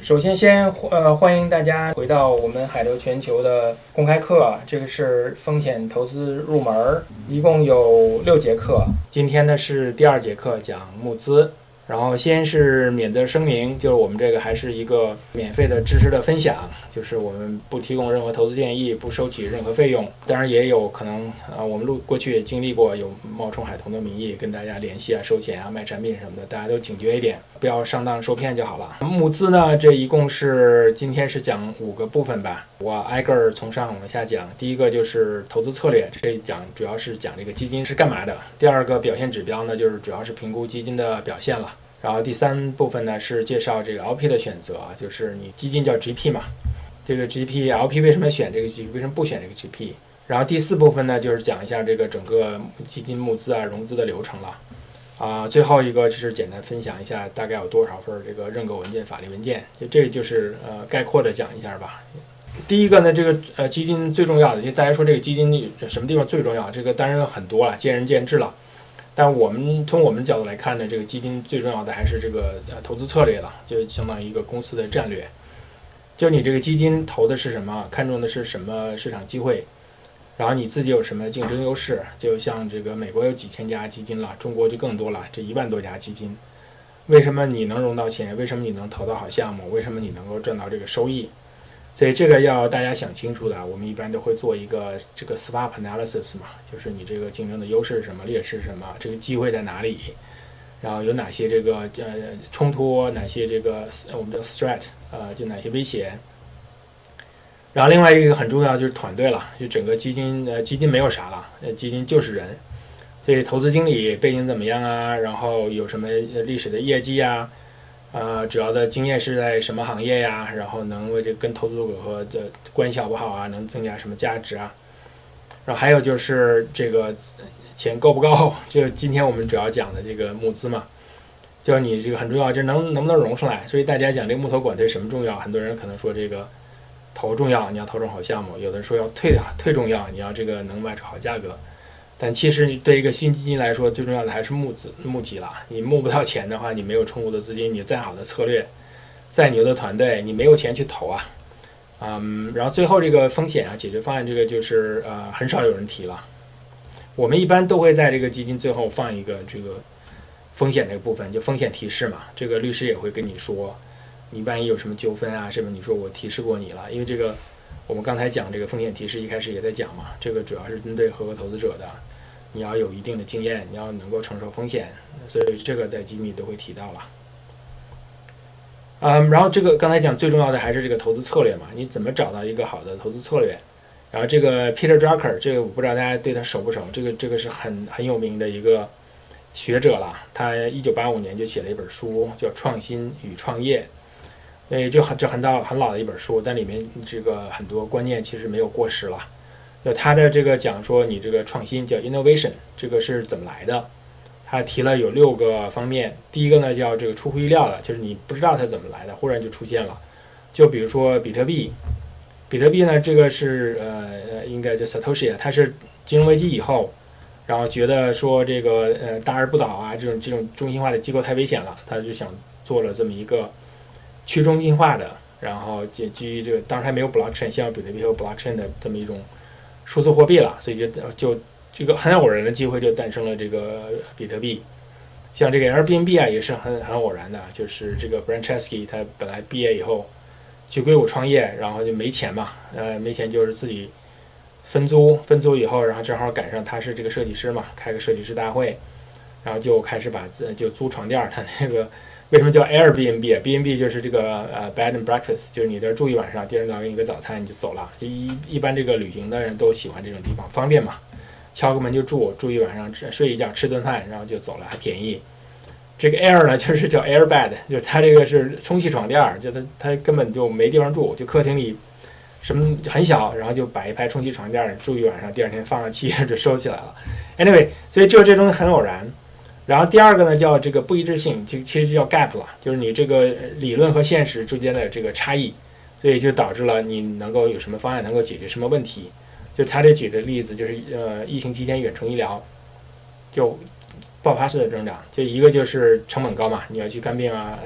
首先欢迎大家回到我们海流全球的公开课，这个是风险投资入门，一共有6节课。今天呢是第2节课，讲募资。然后先是免责声明，就是我们这个还是一个免费的知识的分享，就是我们不提供任何投资建议，不收取任何费用。当然也有可能我们过去也经历过有冒充海童的名义跟大家联系啊、收钱啊、卖产品什么的，大家都警觉一点，不要上当受骗就好了。募资呢，这一共是今天是讲5个部分吧，我挨个从上往下讲。第一个就是投资策略，这主要是讲这个基金是干嘛的。第二个表现指标呢，就是主要是评估基金的表现了。然后第3部分呢是介绍这个 LP 的选择，就是你基金叫 GP 嘛，这个 GP、LP 为什么选这个 GP， 为什么不选这个 GP？ 然后第4部分呢就是讲一下这个整个基金募资啊、融资的流程了。最后一个就是简单分享一下大概有多少份这个认购文件、法律文件，这就是概括的讲一下吧。第一个呢，这个基金最重要的，就大家说这个基金什么地方最重要？这个当然有很多了，见仁见智了。但从我们角度来看呢，这个基金最重要的还是这个投资策略了，就相当于一个公司的战略。就你这个基金投的是什么，看重的是什么市场机会，然后你自己有什么竞争优势。就像这个美国有几千家基金了，中国就更多了，这1万多家基金。为什么你能融到钱？为什么你能投到好项目？为什么你能够赚到这个收益？所以这个要大家想清楚的，我们一般都会做一个这个 SWOT analysis 嘛，就是你这个竞争的优势是什么，劣势是什么，这个机会在哪里，然后有哪些这个冲突，哪些这个我们叫 threat， 就哪些威胁。然后另外一个很重要就是团队了，就整个基金没有啥了，基金就是人，所以投资经理背景怎么样啊，然后有什么历史的业绩啊。主要的经验是在什么行业呀？然后能为这跟投资组合的关系好不好啊？能增加什么价值啊？然后还有就是这个钱够不够？就今天我们主要讲的这个募资嘛，就是你这个很重要，这能不能融上来？所以大家讲这个木头管退什么重要？很多人可能说这个投重要，你要投中好项目；有的说要退重要，你要这个能卖出好价格。但其实对一个新基金来说，最重要的还是募集了。你募不到钱的话，你没有充足的资金，你再好的策略，再牛的团队，你没有钱去投啊。然后最后这个风险啊，解决方案这个就是很少有人提了。我们一般都会在这个基金最后放一个这个风险这个部分，就风险提示嘛。这个律师也会跟你说，你万一有什么纠纷啊什么，你说我提示过你了，因为这个我们刚才讲这个风险提示一开始也在讲嘛，这个主要是针对合格投资者的。你要有一定的经验，你要能够承受风险，所以这个在基金里都会提到了。然后这个刚才讲最重要的还是这个投资策略嘛，你怎么找到一个好的投资策略？然后这个 Peter Drucker， 这个我不知道大家对他熟不熟，这个是很有名的一个学者了，他1985年就写了一本书叫《创新与创业》，所以这很老的一本书，但里面这个很多观念其实没有过时了。就他的这个讲说，你这个创新叫 innovation， 这个是怎么来的？他提了有6个方面。第一个呢叫这个出乎意料的，就是你不知道它怎么来的，忽然就出现了。就比如说比特币呢，这个是应该叫 Satoshi， 他是金融危机以后，然后觉得说这个大而不倒啊，这种中心化的机构太危险了，他就想做了这么一个去中心化的，然后基于这个当时还没有 blockchain， 像比特币和 blockchain 的这么一种数字货币了，所以就这个很偶然的机会就诞生了这个比特币。像这个 Airbnb 啊也是很偶然的，就是这个 Brian Chesky 他本来毕业以后去硅谷创业，然后就没钱嘛，没钱就是自己分租以后，然后正好赶上他是这个设计师嘛，开个设计师大会，然后就开始就租床垫。他那个为什么叫 Airbnb？B&B 就是这个bed and breakfast， 就是你这住一晚上，第二天早上给你个早餐你就走了。一般这个旅行的人都喜欢这种地方，方便嘛，敲个门就住一晚上，睡一觉，吃顿饭，然后就走了，还便宜。这个 Air 呢，就是叫 Airbed， 就是它这个是充气床垫，就它根本就没地方住，就客厅里什么很小，然后就摆一排充气床垫住一晚上，第二天放上气就收起来了。Anyway， 所以这东西很偶然。然后第二个呢叫这个不一致性，其实就叫 gap 了，就是你这个理论和现实之间的这个差异，所以就导致了你能够有什么方案能够解决什么问题。就他这举的例子就是疫情期间远程医疗就爆发式的增长，就一个就是成本高嘛，你要去看病啊，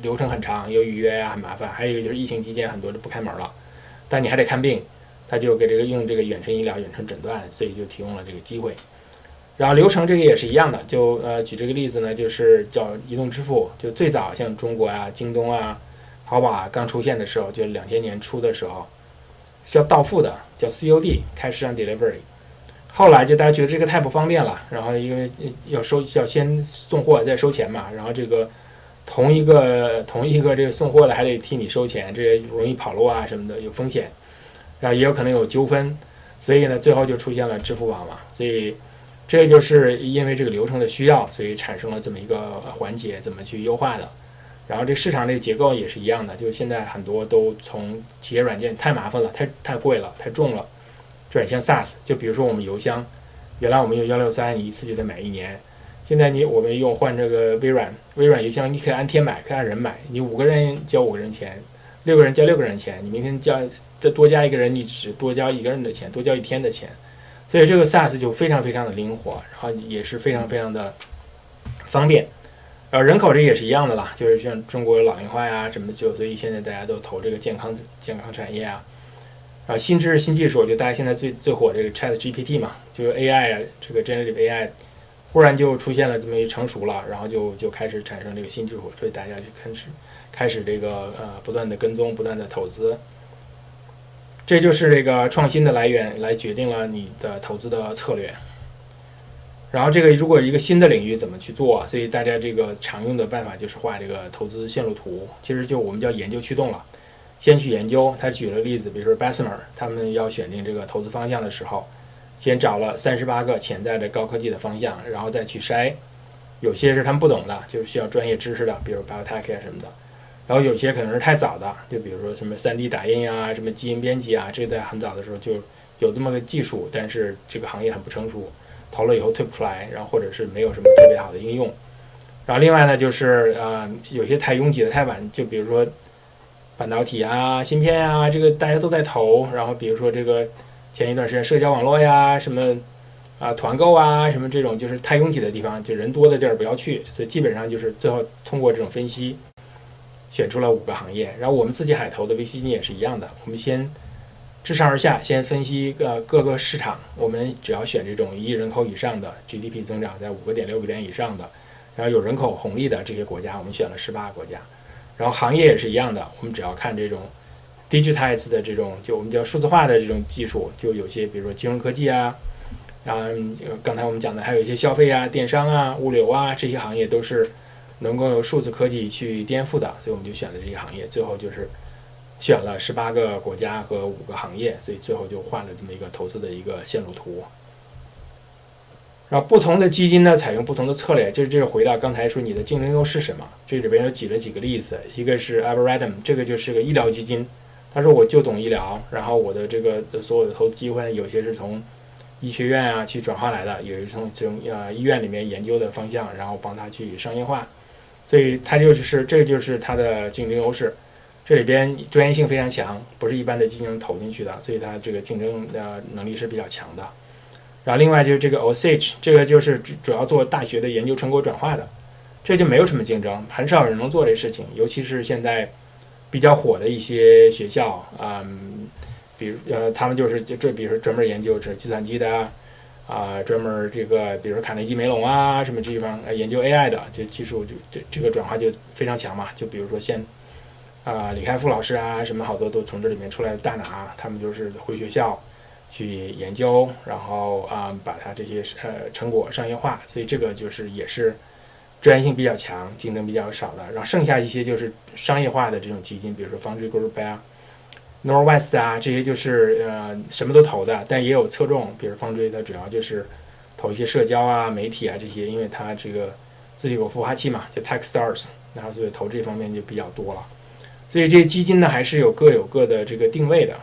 流程很长，有预约很麻烦。还有一个就是疫情期间很多就不开门了，但你还得看病，他就给用这个远程医疗、远程诊断，所以就提供了这个机会。然后流程这个也是一样的，就举这个例子呢，就是叫移动支付，就最早像中国啊、京东啊、淘宝啊刚出现的时候，就2000年初的时候，是要到付的，叫 COD（Cash on Delivery）。后来就大家觉得这个太不方便了，然后因为要先送货再收钱嘛，然后这个同一个这个送货的还得替你收钱，这也容易跑路啊什么的，有风险，然后也有可能有纠纷，所以呢最后就出现了支付宝嘛，所以这就是因为这个流程的需要，所以产生了这么一个环节，怎么去优化的。然后这市场这个结构也是一样的，就是现在很多都从企业软件太麻烦了，太贵了，太重了，转向 SaaS。就比如说我们邮箱，原来我们用163，你一次就得买1年，现在我们换这个微软邮箱，你可以按天买，可以按人买，你5个人交5个人钱，6个人交6个人钱，你明天再多加1个人，你只多交1个人的钱，多交1天的钱。所以这个 SaaS 就非常非常的灵活，然后也是非常非常的方便。人口这也是一样的啦，就是像中国老龄化呀什么的，所以现在大家都投这个健康产业啊。新知识新技术，就大家现在最火这个 ChatGPT 嘛，就是 AI 啊，这个 Generative AI 忽然就出现了这么一成熟了，然后就开始产生这个新技术，所以大家就开始这个不断的跟踪，不断的投资。这就是这个创新的来源，来决定了你的投资的策略。然后这个如果一个新的领域怎么去做，所以大家这个常用的办法就是画这个投资线路图，其实就我们叫研究驱动了。先去研究，他举了例子，比如说 Bessemer 他们要选定这个投资方向的时候，先找了38个潜在的高科技的方向，然后再去筛，有些是他们不懂的，就是需要专业知识的，比如 biotech 啊什么的。然后有些可能是太早的，就比如说什么 3D 打印啊，什么基因编辑啊，这在很早的时候就有这么个技术，但是这个行业很不成熟，投了以后退不出来，然后或者是没有什么特别好的应用。然后另外呢，就是有些太拥挤的太晚，就比如说半导体啊、芯片啊，这个大家都在投。然后比如说这个前一段时间社交网络呀，什么团购啊，什么这种就是太拥挤的地方，就人多的地儿不要去。所以基本上就是最后通过这种分析，选出了5个行业。然后我们自己海投的 VC 基金也是一样的，我们先自上而下先分析各个市场，我们只要选这种1亿人口以上的 GDP 增长在5个点6个点以上的，然后有人口红利的这些国家，我们选了18个国家。然后行业也是一样的，我们只要看这种 digitize 的这种，就我们叫数字化的这种技术，就有些比如说金融科技啊，刚才我们讲的还有一些消费啊、电商啊、物流啊，这些行业都是能够由数字科技去颠覆的，所以我们就选了这些行业。最后就是选了18个国家和5个行业，所以最后就换了这么一个投资的一个线路图。然后不同的基金呢，采用不同的策略，这是回到刚才说你的竞争优势是什么。这里边有举了几个例子，一个是 Arboretum， 这个就是个医疗基金，他说我就懂医疗，然后我的这个所有的投资机会有些是从医学院啊去转化来的，有一从医院里面研究的方向，然后帮他去商业化，所以他这就是他的竞争优势。这里边专业性非常强，不是一般的基金能投进去的，所以它这个竞争能力是比较强的。然后另外就是这个 Osage， 这个就是主要做大学的研究成果转化的，这就没有什么竞争，很少人能做这事情，尤其是现在比较火的一些学校，比如他们比如说专门研究这计算机的专门这个比如说卡内基梅隆啊什么这地方研究 AI 的，这技术就这个转化就非常强嘛。就比如说李开复老师啊，什么好多都从这里面出来的大拿，他们就是回学校去研究，然后把它这些成果商业化，所以这个就是也是专业性比较强，竞争比较少的。然后剩下一些就是商业化的这种基金，比如说 Foundry Group 啊、Norwest 啊，这些就是什么都投的，但也有侧重，比如 Foundry 它主要就是投一些社交啊、媒体啊这些，因为它这个自己有孵化器嘛，就 Techstars， 然后所以投这方面就比较多了。所以这些基金呢还是各有各的这个定位的。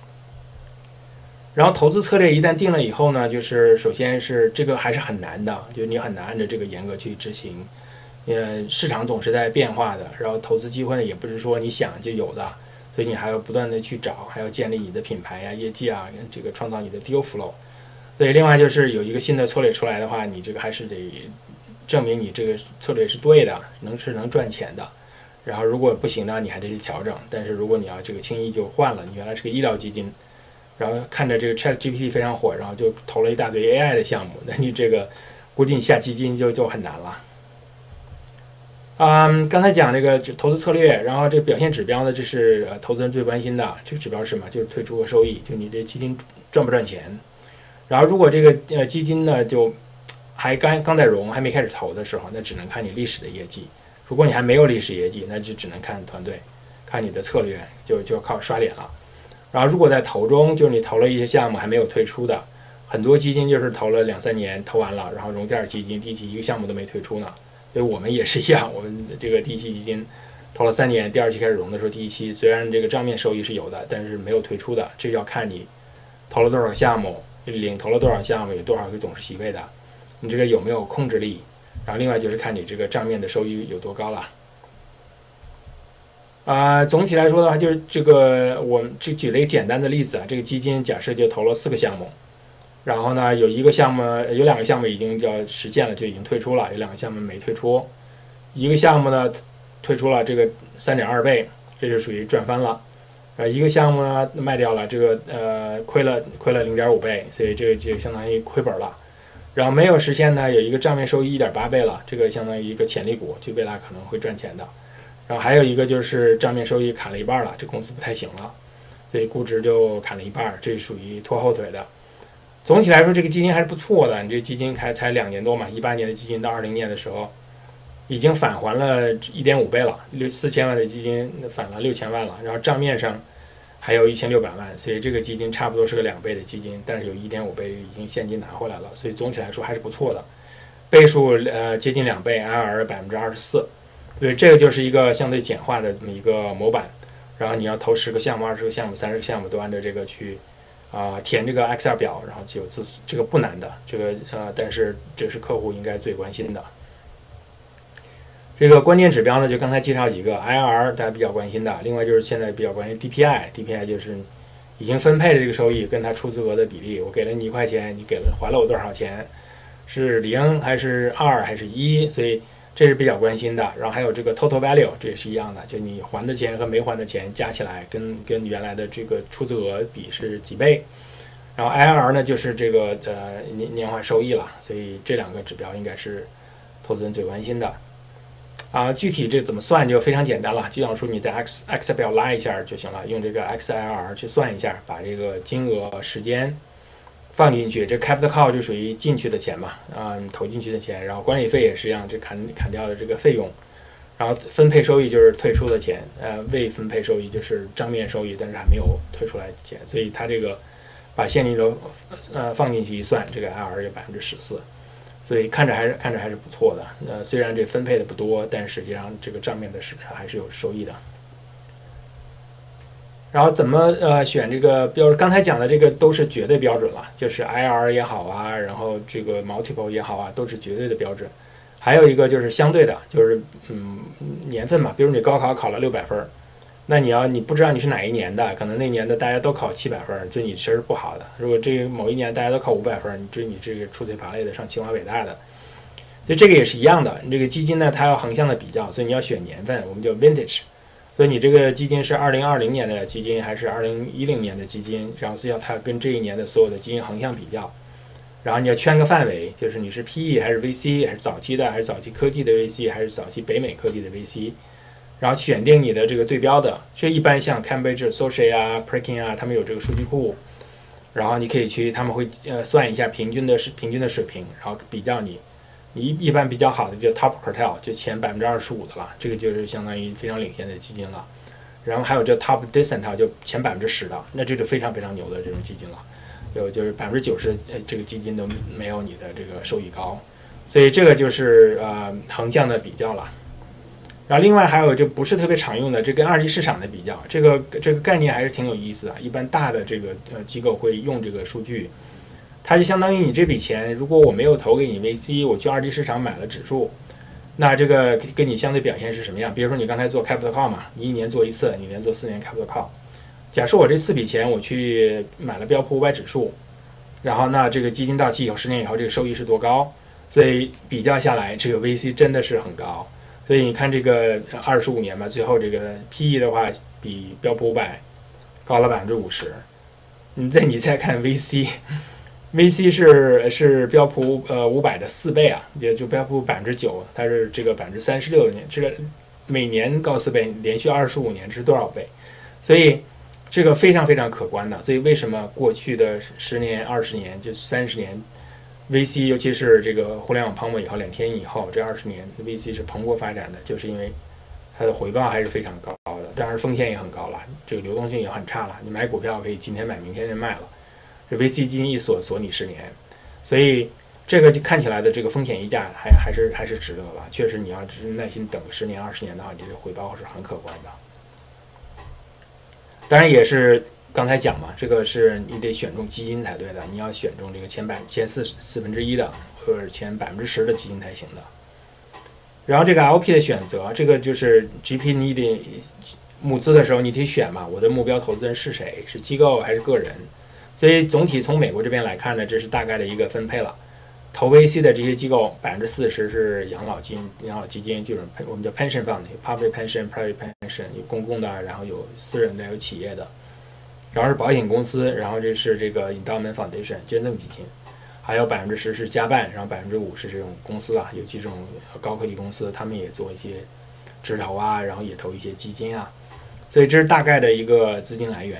然后投资策略一旦定了以后呢，就是首先是这个还是很难的，就你很难按照这个严格去执行，市场总是在变化的，然后投资机会呢也不是说你想就有的，所以你还要不断的去找，还要建立你的品牌啊、业绩啊，这个创造你的 deal flow。所以另外就是有一个新的策略出来的话，你这个还是得证明你这个策略是对的，是能赚钱的。 然后如果不行呢，你还得去调整。但是如果你要这个轻易就换了，你原来是个医疗基金，然后看着这个 ChatGPT 非常火，然后就投了一大堆 AI 的项目，那你这个估计你下基金就很难了。刚才讲这个投资策略，然后这个表现指标呢，这是投资人最关心的。这个指标是什么？就是退出和收益，就你这基金赚不赚钱。然后如果这个基金呢就还刚在融，还没开始投的时候，那只能看你历史的业绩。如果你还没有历史业绩，那就只能看团队，看你的策略，就靠刷脸了。然后如果在投中，就是你投了一些项目还没有退出的，很多基金就是投了2-3年，投完了，然后融第二基金，第一期一个项目都没退出呢。所以我们也是一样，我们这个第一期基金投了3年，第二期开始融的时候，第一期虽然这个账面收益是有的，但是没有退出的，这要看你投了多少项目，领投了多少项目，有多少个董事席位的，你这个有没有控制力。然后另外就是看你这个账面的收益有多高了。总体来说的话，就是这个我们举了一个简单的例子啊，这个基金假设就投了4个项目，然后呢有2个项目已经要实现了，就已经退出了，有2个项目没退出，一个项目呢退出了这个3.2倍，这就属于赚翻了。一个项目呢卖掉了，这个亏了0.5倍，所以这个就相当于亏本了。然后没有实现呢，有一个账面收益1.8倍了，这个相当于一个潜力股，就未来可能会赚钱的。然后还有一个就是账面收益砍了一半了，这公司不太行了，所以估值就砍了一半，这属于拖后腿的。总体来说，这个基金还是不错的，你这基金才2年多嘛，18年的基金到20年的时候，已经返还了1.5倍了，4000万的基金返了6000万了，然后账面上还有1600万，所以这个基金差不多是个2倍的基金，但是有1.5倍已经现金拿回来了，所以总体来说还是不错的，倍数接近2倍 ，IRR 24%，所以这个就是一个相对简化的这么一个模板。然后你要投10个项目、20个项目、30个项目，都按照这个去填这个 Excel 表，然后就这个不难的，这个但是这是客户应该最关心的。这个关键指标呢，就刚才介绍几个 IRR 大家比较关心的，另外就是现在比较关心 DPI 就是已经分配的这个收益跟它出资额的比例，我给了你1块钱，你还了我多少钱，是0还是2还是1，所以这是比较关心的。然后还有这个 total value， 这也是一样的，就你还的钱和没还的钱加起来跟原来的这个出资额比是几倍。然后 IRR 呢就是这个年化收益了，所以这2个指标应该是投资人最关心的。具体这怎么算就非常简单了，就像说你在 Excel 表拉一下就行了，用这个 XIRR 去算一下，把这个金额、时间放进去，这 capital call 就属于进去的钱嘛，你投进去的钱，然后管理费也是一样，这砍掉的这个费用，然后分配收益就是退出的钱，未分配收益就是账面收益，但是还没有退出来的钱，所以它这个把现金流放进去一算，这个 IRR 就14%。所以看着还是不错的，虽然这分配的不多，但实际上这个账面的还是有收益的。然后怎么选这个标准？刚才讲的这个都是绝对标准了，就是 IRR 也好啊，然后这个 multiple 也好啊，都是绝对的标准。还有一个就是相对的，就是年份嘛，比如你高考考了600分，那你不知道你是哪一年的，可能那年的大家都考700分，对你其实不好的。如果这个某一年大家都考500分，你这个出类拔萃的上清华北大的，所以这个也是一样的。你这个基金呢，它要横向的比较，所以你要选年份，我们叫 vintage。所以你这个基金是2020年的基金还是2010年的基金，然后所以它跟这一年的所有的基金横向比较。然后你要圈个范围，就是你是 PE 还是 VC， 还是早期的，还是早期科技的 VC， 还是早期北美科技的 VC。然后选定你的这个对标的，这一般像 Cambridge Associates 啊、Perkin 啊，他们有这个数据库，然后你可以去，他们会算一下平均的水平，然后比较你一般比较好的就 Top Quartile， 就前25%的了，这个就是相当于非常领先的基金了。然后还有这 Top Decile 就前10%的，那这就非常非常牛的这种基金了，就是90%这个基金都没有你的这个收益高，所以这个就是横向的比较了。然后另外还有就不是特别常用的，这跟二级市场的比较，这个概念还是挺有意思的。一般大的这个机构会用这个数据，它就相当于你这笔钱，如果我没有投给你 VC， 我去二级市场买了指数，那这个跟你相对表现是什么样？比如说你刚才做 capital call 嘛，你1年做1次，你连做4年 capital call。假设我这4笔钱我去买了标普500指数，然后那这个基金到期以后10年以后这个收益是多高？所以比较下来，这个 VC 真的是很高。 所以你看这个25年吧，最后这个 PE 的话比标普500高了50%。你再看 VC 是标普500的4倍啊，也就标普9%，它是这个36%的年，这个每年高4倍，连续25年是多少倍？所以这个非常非常可观的。所以为什么过去的10年、20年、就30年 VC， 尤其是这个互联网泡沫以后2天以后，这20年 VC 是蓬勃发展的，就是因为它的回报还是非常高的，当然风险也很高了，这个流动性也很差了。你买股票可以今天买明天就卖了，这 VC 基金一锁你10年，所以这个就看起来的这个风险溢价还是值得吧。确实你要是耐心等10年20年的话，你这个回报是很可观的。当然也是刚才讲嘛，这个是你得选中基金才对的，你要选中这个前4分之1的或者前10%的基金才行的。然后这个 LP 的选择，这个就是 GP 你得募资的时候你得选嘛，我的目标投资人是谁，是机构还是个人。所以总体从美国这边来看呢，这是大概的一个分配了。投 VC 的这些机构40%是养老基金，就是我们叫 pension fund， 有 public pension、private pension， 有公共的，然后有私人的，有企业的。然后是保险公司，然后这是这个 endowment foundation 捐赠基金，还有10%是家办，然后5%是这种公司啊，尤其这种高科技公司，他们也做一些直投啊，然后也投一些基金啊。所以这是大概的一个资金来源。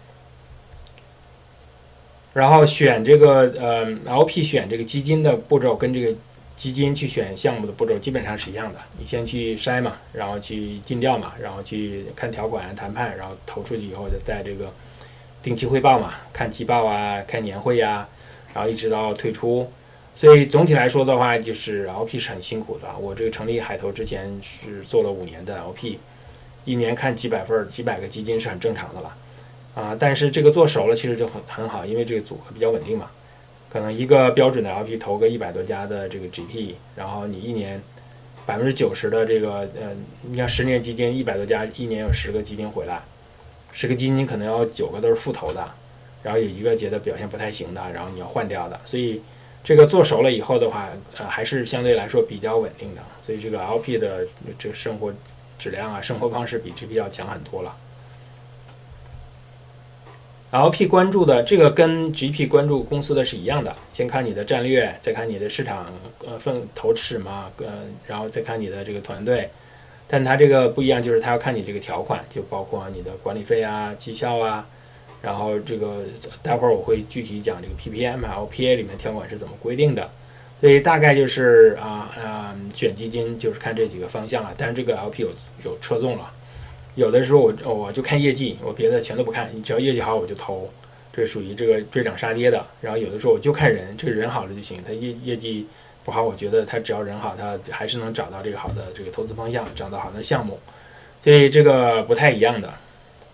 然后选这个LP 选这个基金的步骤跟这个基金去选项目的步骤基本上是一样的。你先去筛嘛，然后去尽调嘛，然后去看条款谈判，然后投出去以后就在这个定期汇报嘛，看季报啊，看年会啊，然后一直到退出。所以总体来说的话，就是 LP 是很辛苦的。我这个成立海投之前是做了5年的 LP， 一年看几百个基金是很正常的了。但是这个做熟了其实就很好，因为这个组合比较稳定嘛。可能一个标准的 LP 投个100多家的这个 GP， 然后你一年90%的这个你看10年基金100多家，一年有10个基金回来，10个基金可能要9个都是复投的，然后有一个觉得表现不太行的，然后你要换掉的。所以这个做熟了以后的话，还是相对来说比较稳定的。所以这个 LP 的这个生活质量啊，生活方式比 GP 要强很多了。LP 关注的这个跟 GP 关注公司的是一样的，先看你的战略，再看你的市场投资嘛，然后再看你的这个团队。但它这个不一样，就是它要看你这个条款，就包括你的管理费啊、绩效啊，然后这个待会儿我会具体讲这个 PPM 啊、LPA 里面条款是怎么规定的。所以大概就是选基金就是看这几个方向了。但是这个 LP 有侧重了。有的时候我就看业绩，我别的全都不看，你只要业绩好我就投，这属于这个追涨杀跌的。然后有的时候我就看人，这个人好了就行，他业绩不好，我觉得他只要人好，他还是能找到这个好的这个投资方向，找到好的项目，所以这个不太一样的。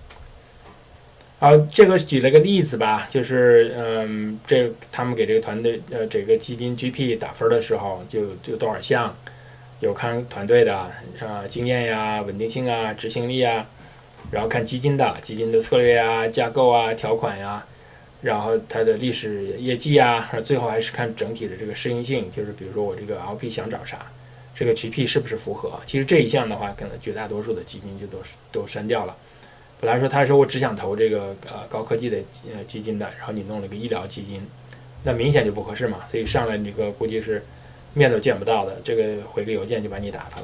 这个举了个例子吧，就是这他们给这个团队这个基金 GP 打分的时候就多少项。有看团队的经验呀、稳定性啊、执行力啊，然后看基金的策略啊、架构啊、条款呀，然后它的历史业绩啊，最后还是看整体的这个适应性，就是比如说我这个 LP 想找啥，这个 GP 是不是符合？其实这一项的话，可能绝大多数的基金就都删掉了。本来说他说我只想投这个高科技的基金的，然后你弄了个医疗基金，那明显就不合适嘛，所以上来这个估计是面都见不到的，这个回个邮件就把你打发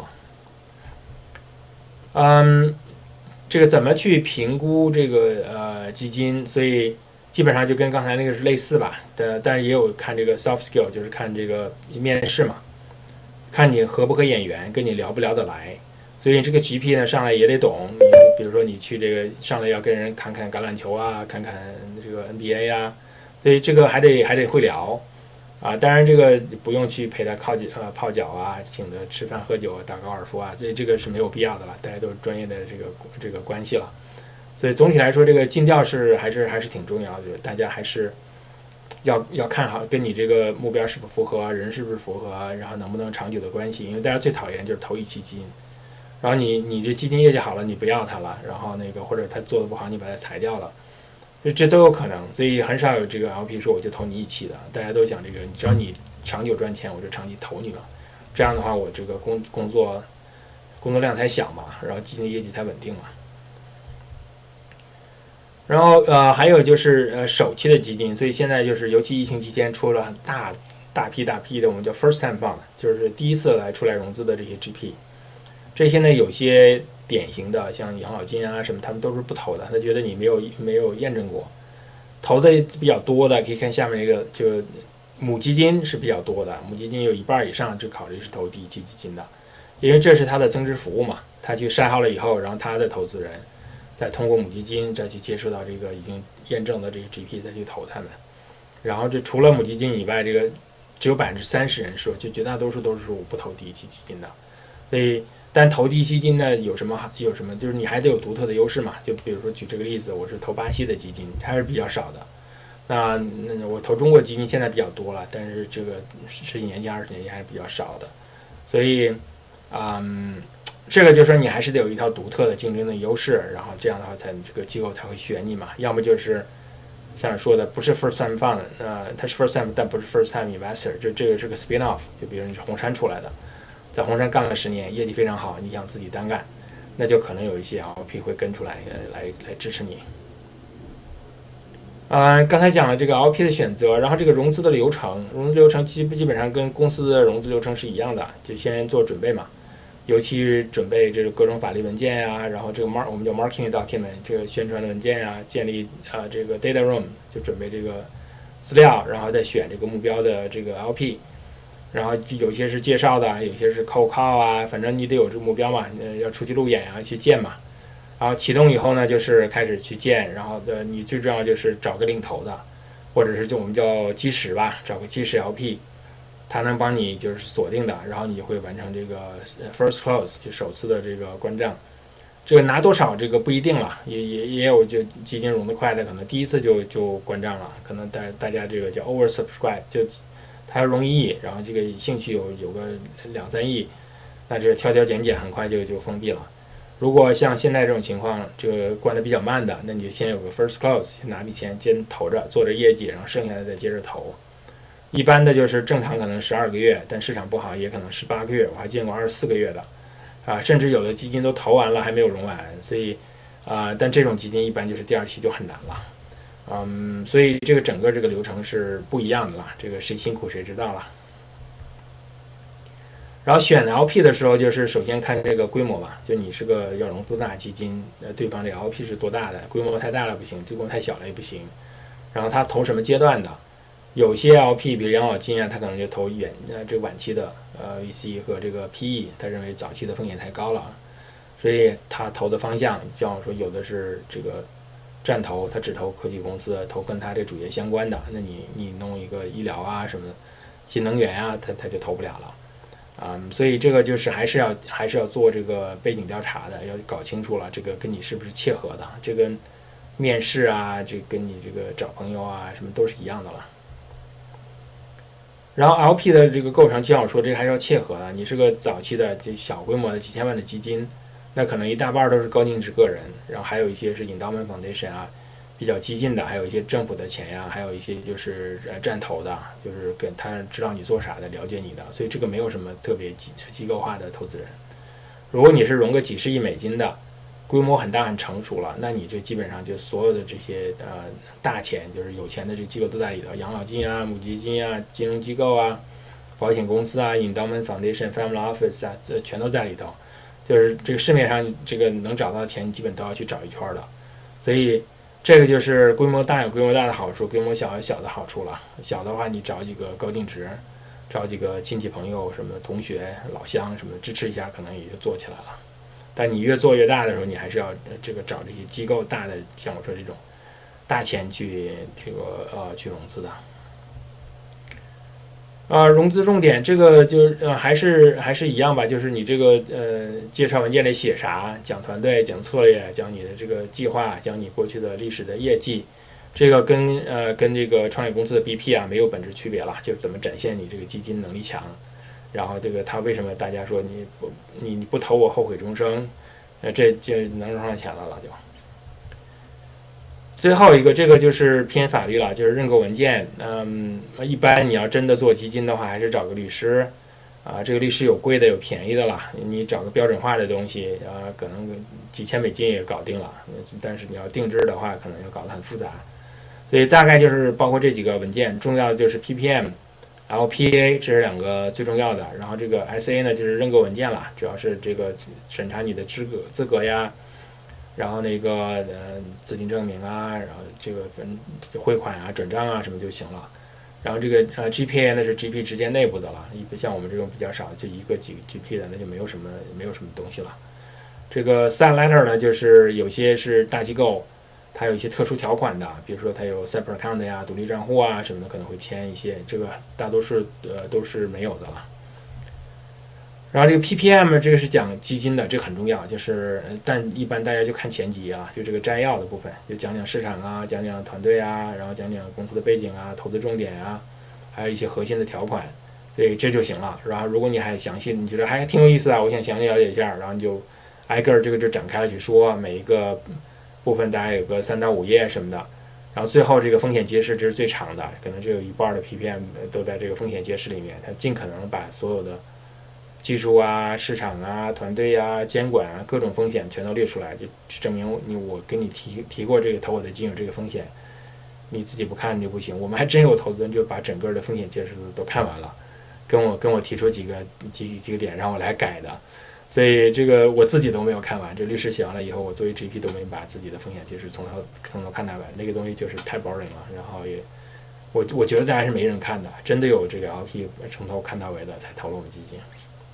了。这个怎么去评估这个基金？所以基本上就跟刚才那个是类似吧。但是也有看这个 soft skill， 就是看这个面试嘛，看你合不合眼缘，跟你聊不聊得来。所以这个 GP 呢上来也得懂，你比如说你去这个上来要跟人看看橄榄球啊，看看这个 NBA 啊，所以这个还得会聊。当然这个不用去陪他泡脚啊，请他吃饭喝酒打高尔夫啊，所以这个是没有必要的了，大家都是专业的这个关系了。所以总体来说，这个尽调是还是挺重要的，大家还是要看好跟你这个目标是不是符合，人是不是符合，然后能不能长久的关系。因为大家最讨厌就是投一期基金，然后你这基金业绩好了你不要它了，然后或者他做的不好你把它裁掉了。这都有可能，所以很少有这个 LP 说我就投你一期的，大家都讲这个，只要你长久赚钱，我就长期投你了。这样的话，我这个工作工作量太小嘛，然后基金业绩太稳定嘛。然后还有就是首期的基金，所以现在就是尤其疫情期间出了大批的我们叫 first time fund， 就是第一次来出来融资的这些 GP。这些呢有些典型的像养老金啊什么，他们都是不投的，他觉得你没有验证过。投的比较多的可以看下面这个，就母基金是比较多的，母基金有一半以上就考虑是投第一期基金的，因为这是他的增值服务嘛，他去筛好了以后，然后他的投资人再通过母基金再去接触到这个已经验证的这个 GP 再去投他们。然后这除了母基金以外，这个只有30%人说，就绝大多数都是不投第一期基金的。所以但投第一期基金呢有什么就是你还得有独特的优势嘛，就比如说举这个例子，我是投巴西的基金，还是比较少的。那我投中国基金现在比较多了，但是这个10几年前20年前还是比较少的。所以这个就是说你还是得有一套独特的竞争的优势，然后这样的话这个机构才会选你嘛。要么就是像说的不是 first time fund， 它是 first time 但不是 first time investor， 就这个是个 spin off， 就比如你是红杉出来的，在红杉干了10年，业绩非常好，你想自己单干，那就可能有一些 LP 会跟出来来支持你。刚才讲了这个 LP 的选择，然后这个融资的流程基本上跟公司的融资流程是一样的，就先做准备嘛，尤其准备这个各种法律文件呀，然后这个我们叫 marketing document， 这个宣传的文件呀，建立这个 data room， 就准备这个资料，然后再选这个目标的这个 LP， 然后有些是介绍的，有些是 cold call 啊，反正你得有这个目标嘛，要出去路演啊，去见嘛。然后启动以后呢，就是开始去建，然后你最重要就是找个领头的，或者是就我们叫基石吧，找个基石 LP， 它能帮你就是锁定的，然后你会完成这个 first close， 就首次的这个关账。这个拿多少这个不一定了，也有就基金融得快的，可能第一次就关账了，可能大家这个叫 oversubscribe， 就它容易亿，然后这个兴趣有个2-3亿，那这个挑拣很快就封闭了。如果像现在这种情况，这个关的比较慢的，那你就先有个 first close， 先拿笔钱先投着，做着业绩，然后剩下的再接着投。一般的就是正常可能12个月，但市场不好也可能18个月，我还见过24个月的，甚至有的基金都投完了还没有融完，所以但这种基金一般就是第2期就很难了，所以这个整个这个流程是不一样的了，这个谁辛苦谁知道了。然后选 LP 的时候，就是首先看这个规模吧，就你是个要融多大基金，对方这个 LP 是多大的，规模太大了不行，规模太小了也不行。然后他投什么阶段的，有些 LP 比如养老金啊，他可能就投这个晚期的VC 和这个 PE， 他认为早期的风险太高了，所以他投的方向，像我说有的是这个战投，他只投科技公司，投跟他这主业相关的，那你弄一个医疗啊什么的，新能源啊，他就投不了了。所以这个就是还是要做这个背景调查的，要搞清楚了这个跟你是不是切合的，这跟面试啊，这跟你这个找朋友啊什么都是一样的了。然后 LP 的这个构成，就像我说，这个还是要切合的。你是个早期的这小规模的几千万的基金，那可能一大半都是高净值个人，然后还有一些是 endowment foundation 啊，比较激进的，还有一些政府的钱呀，还有一些就是战投的，就是跟他知道你做啥的，了解你的，所以这个没有什么特别机构化的投资人。如果你是融个几十亿美金的，规模很大很成熟了，那你这基本上就所有的这些大钱，就是有钱的这机构都在里头，养老金啊、母基金啊、金融机构啊、保险公司啊、endowment foundation、family office 啊，这全都在里头。就是这个市面上这个能找到的钱，基本都要去找一圈的，所以。这个就是规模大有规模大的好处，规模小有小的好处了。小的话，你找几个高净值，找几个亲戚朋友、什么同学、老乡什么支持一下，可能也就做起来了。但你越做越大的时候，你还是要这个找这些机构大的，像我说这种大钱去去融资的。融资重点这个就还是一样吧，就是你这个介绍文件里写啥，讲团队、讲策略、讲你的这个计划、讲你过去的历史的业绩，这个跟这个创业公司的 BP 啊没有本质区别了，就怎么展现你这个基金能力强，然后这个他为什么大家说你不投我后悔终生，这就能融上钱了就。最后一个，这个就是偏法律了，就是认购文件。一般你要真的做基金的话，还是找个律师， 这个律师有贵的有便宜的啦，你找个标准化的东西可能几千美金也搞定了，但是你要定制的话，可能要搞得很复杂。所以大概就是包括这几个文件，重要的就是 ppm， 然后 PA 这是2个最重要的，然后这个 SA 呢就是认购文件了，主要是这个审查你的资格呀，然后那个资金证明啊，然后这个汇款啊、转账啊什么就行了。然后这个GPA 呢是 GP 直接内部的了，不像我们这种比较少，就一个GP 的那就没有什么东西了。这个 sign letter 呢，就是有些是大机构，它有一些特殊条款的，比如说它有 separate account 呀、独立账户啊什么的，可能会签一些，这个大多数都是没有的了。然后这个 ppm 这个是讲基金的，这个很重要，就是但一般大家就看前几啊，就这个摘要的部分，就讲讲市场啊，讲讲团队啊，然后讲讲公司的背景啊，投资重点啊，还有一些核心的条款，所以这就行了。然后如果你还详细，你觉得还挺有意思啊，我想详细了解一下，然后你就挨个这个就展开了去说，每一个部分大概有个3到5页什么的。然后最后这个风险揭示这是最长的，可能只有一半的 ppm 都在这个风险揭示里面，它尽可能把所有的技术啊、市场啊、团队啊、监管啊各种风险全都列出来，就证明我给你提过这个投我的金有这个风险，你自己不看就不行。我们还真有投资人就把整个的风险揭示都看完了，跟我提出几个点让我来改的，所以这个我自己都没有看完。这律师写完了以后，我作为 GP 都没把自己的风险揭示从头看到完，那个东西就是太 boring 了。然后也我觉得大家是没人看的，真的有这个 LP 从头看到尾的才投了我们基金。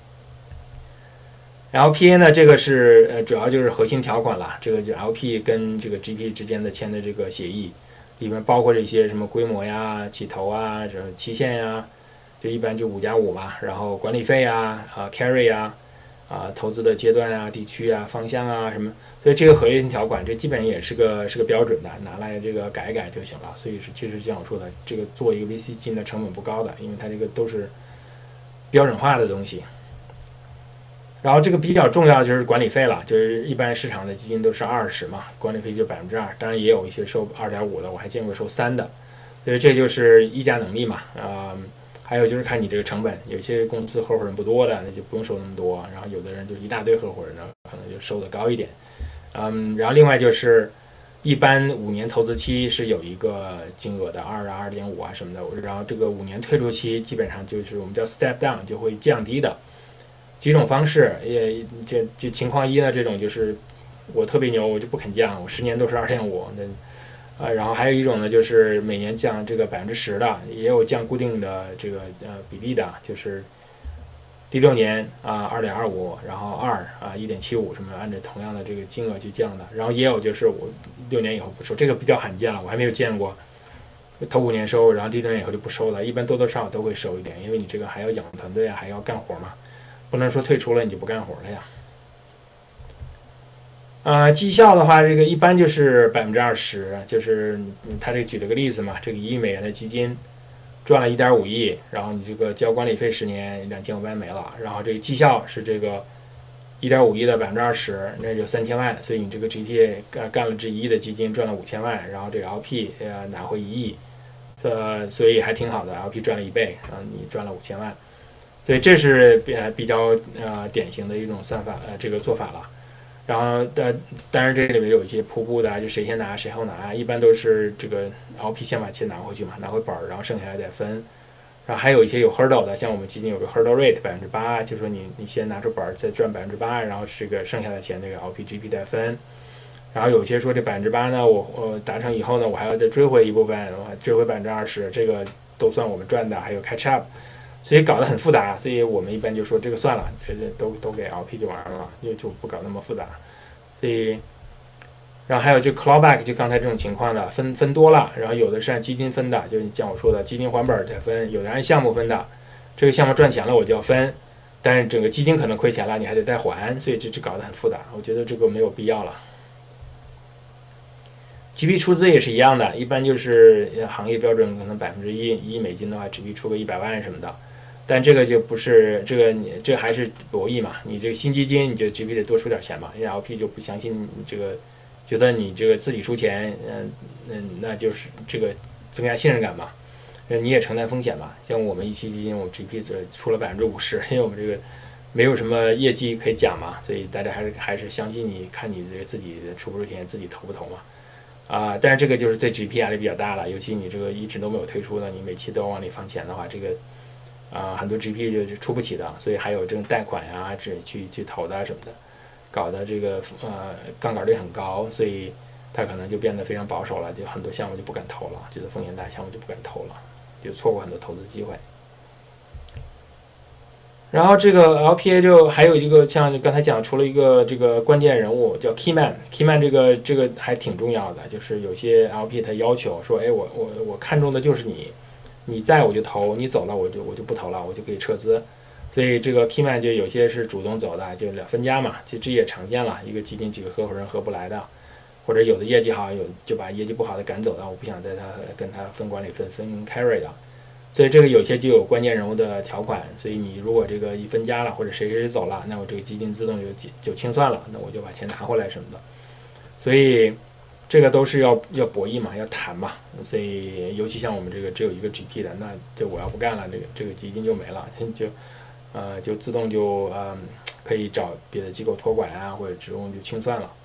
然后 PA 呢，这个是主要就是核心条款了，这个就 LP 跟这个 GP 之间的签的这个协议，里面包括这些什么规模呀、起投啊、这期限呀，就一般就5+5嘛，然后管理费啊、carry 啊、投资的阶段啊、地区啊、方向啊什么，所以这个核心条款这基本也是个标准的，拿来这个改一改就行了。所以其实像我说的，这个做一个 VC 基金的成本不高的，因为它这个都是标准化的东西。然后这个比较重要的就是管理费了，就是一般市场的基金都是20%嘛，管理费就2%，当然也有一些收2.5%的，我还见过收3%的，所以这就是议价能力嘛，还有就是看你这个成本，有些公司合伙人不多的，那就不用收那么多，然后有的人就一大堆合伙人呢，可能就收的高一点，然后另外就是一般5年投资期是有一个金额的2%啊、2.5%啊什么的，然后这个5年退出期基本上就是我们叫 step down， 就会降低的。几种方式，就情况一呢，这种就是我特别牛，我就不肯降，我10年都是2.5%，然后还有一种呢，就是每年降这个10%的，也有降固定的这个比例的，就是第6年2.25%，然后1.75%什么，按照同样的这个金额去降的，然后也有就是我6年以后不收，这个比较罕见了，我还没有见过。头5年收，然后第6年以后就不收了，一般多多少少都会收一点，因为你这个还要养团队啊，还要干活嘛。不能说退出了你就不干活了呀。绩效的话，这个一般就是20%，就是他这举了个例子嘛，这个1亿美元的基金赚了1.5亿，然后你这个交管理费10年2500万没了，然后这个绩效是这个1.5亿的20%，那就3000万，所以你这个 GP 干了这1亿的基金赚了5000万，然后这个 LP 拿回1亿，所以还挺好的 ，LP 赚了1倍，然后你赚了5000万。所以这是比较典型的一种算法这个做法了，然后当然这里面有一些瀑布的，就谁先拿谁后拿，一般都是这个 LP 先把钱拿回去嘛，拿回本，然后剩下来再分，然后还有一些有 hurdle 的，像我们基金有个 hurdle rate 8%，就是说你先拿出本再赚8%，然后这个剩下的钱这个 LP、GP 再分，然后有些说这8%呢，我达成以后呢，我还要再追回一部分，追回20%，这个都算我们赚的，还有 catch up。所以搞得很复杂，所以我们一般就说这个算了，这都给 LP 就完了，就不搞那么复杂。所以，然后还有就 clawback， 就刚才这种情况的分多了，然后有的是按基金分的，就像我说的基金还本再分，有的按项目分的，这个项目赚钱了我就要分，但是整个基金可能亏钱了，你还得再还，所以这搞得很复杂，我觉得这个没有必要了。GP 出资也是一样的，一般就是行业标准可能1亿美金的话，GP 出个100万什么的。但这个就不是这还是博弈嘛？你这个新基金，你就 GP 得多出点钱嘛，因为 LP 就不相信你这个，觉得你这个自己出钱，那就是这个增加信任感嘛。 你也承担风险嘛。像我们一期基金，我们 GP 这出了50%，因为我们这个没有什么业绩可以讲嘛，所以大家还是相信你，看你这个自己出不出钱，自己投不投嘛。但是这个就是对 GP 压力比较大了，尤其你这个一直都没有推出的，你每期都要往里放钱的话，这个很多 GP 就出不起的，所以还有这种贷款呀，去投的什么的，搞的这个杠杆率很高，所以它可能就变得非常保守了，就很多项目就不敢投了，觉得风险大，项目就不敢投了，就错过很多投资机会。然后这个 LPA 就还有一个像刚才讲，除了一个这个关键人物叫 Key Man，Key Man 这个还挺重要的，就是有些 LP 他要求说，哎，我看中的就是你在我就投，你走了我就不投了，我就可以撤资。所以这个 Key Man 就有些是主动走的，就分家嘛，其实这也常见了，一个基金几个合伙人合不来的，或者有的业绩好，就把业绩不好的赶走的，我不想跟他分管理分 carry 的。所以这个有些就有关键人物的条款，所以你如果这个一分家了，或者谁走了，那我这个基金自动就清算了，那我就把钱拿回来什么的。所以这个都是要博弈嘛，要谈嘛。所以尤其像我们这个只有一个 GP 的，那就我要不干了，这个基金就没了，就自动可以找别的机构托管啊，或者职工就清算了。